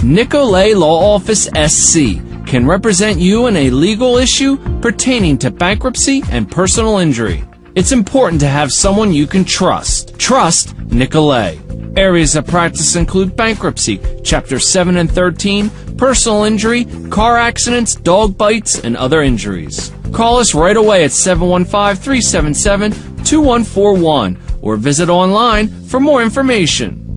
Nicolet Law Office SC can represent you in a legal issue pertaining to bankruptcy and personal injury. It's important to have someone you can trust. Trust Nicolet. Areas of practice include bankruptcy, Chapter 7 and 13, personal injury, car accidents, dog bites, and other injuries. Call us right away at 715-377-2141 or visit online for more information.